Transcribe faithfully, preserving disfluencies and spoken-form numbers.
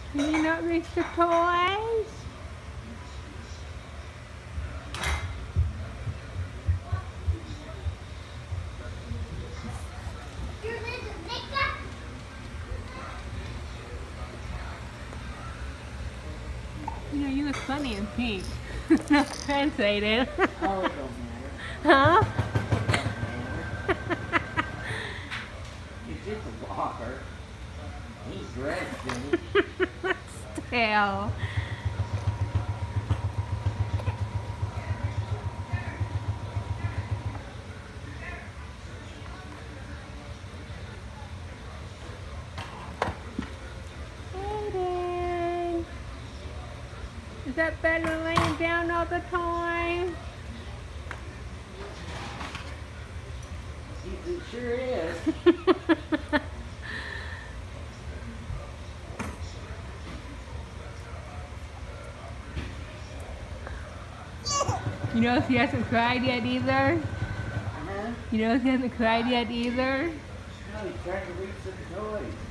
Can you not reach the toys? You know, you look funny in pink. No offense, Aiden. Oh, it don't matter. Huh? It don't matter. He's just a walker. He's dressed in it. Still. Aiden. Is that better than laying down all the time? It sure is. You notice he hasn't cried yet either? Uh-huh. You notice he hasn't cried yet either? No, he's trying to reach some toys.